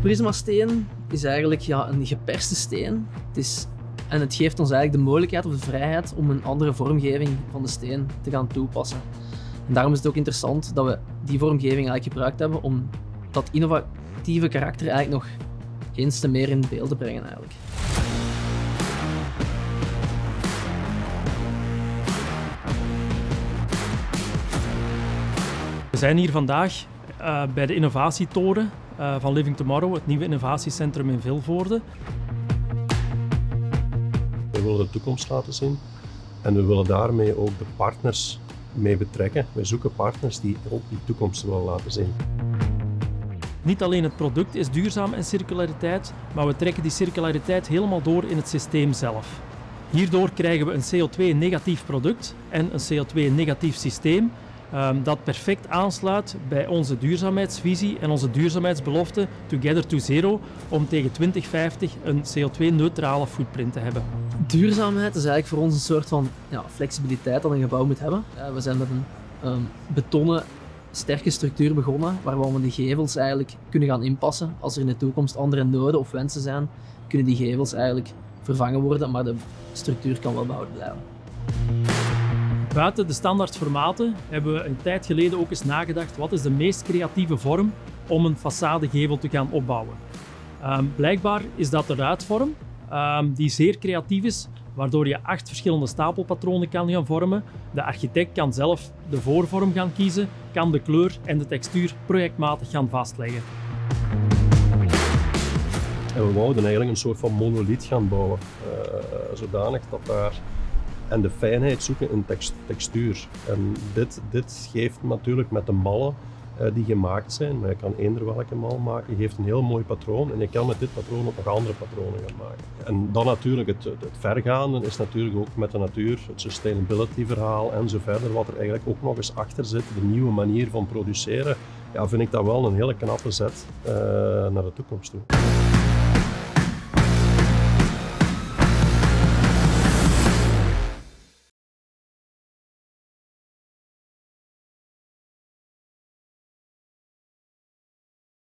Prismasteen is eigenlijk een geperste steen. Het geeft ons eigenlijk de mogelijkheid of de vrijheid om een andere vormgeving van de steen te gaan toepassen. En daarom is het ook interessant dat we die vormgeving eigenlijk gebruikt hebben om dat innovatieve karakter eigenlijk nog eens te meer in beeld te brengen eigenlijk. We zijn hier vandaag bij de innovatietoren van Living Tomorrow, het nieuwe innovatiecentrum in Vilvoorde. We willen de toekomst laten zien en we willen daarmee ook de partners mee betrekken. We zoeken partners die ook die toekomst willen laten zien. Niet alleen het product is duurzaam en circulariteit, maar we trekken die circulariteit helemaal door in het systeem zelf. Hierdoor krijgen we een CO2-negatief product en een CO2-negatief systeem dat perfect aansluit bij onze duurzaamheidsvisie en onze duurzaamheidsbelofte Together to Zero om tegen 2050 een CO2-neutrale footprint te hebben. Duurzaamheid is eigenlijk voor ons een soort van flexibiliteit dat een gebouw moet hebben. We zijn met een betonnen sterke structuur begonnen, waar we die gevels eigenlijk kunnen gaan inpassen. Als er in de toekomst andere noden of wensen zijn, kunnen die gevels eigenlijk vervangen worden, maar de structuur kan wel behouden blijven. Buiten de standaardformaten hebben we een tijd geleden ook eens nagedacht wat is de meest creatieve vorm om een façadegevel te gaan opbouwen. Blijkbaar is dat de ruitvorm, die zeer creatief is, waardoor je 8 verschillende stapelpatronen kan gaan vormen. De architect kan zelf de voorvorm gaan kiezen, kan de kleur en de textuur projectmatig gaan vastleggen. En we wouden eigenlijk een soort van monoliet gaan bouwen, zodanig dat daar en de fijnheid zoeken in textuur. En dit geeft natuurlijk met de mallen die gemaakt zijn, maar je kan eender welke mal maken, geeft een heel mooi patroon en je kan met dit patroon ook nog andere patronen gaan maken. En dan natuurlijk het vergaande is natuurlijk ook met de natuur, het sustainability verhaal en zo verder, wat er eigenlijk ook nog eens achter zit, de nieuwe manier van produceren, vind ik dat wel een hele knappe zet naar de toekomst toe.